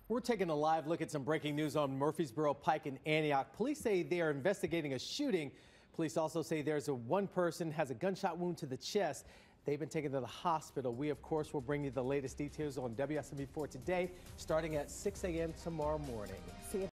We're taking a live look at some breaking news on Murfreesboro Pike in Antioch. Police say they are investigating a shooting. Police also say there's one person has a gunshot wound to the chest. They've been taken to the hospital. We, of course, will bring you the latest details on WSMV4 today, starting at 6 a.m. tomorrow morning. See you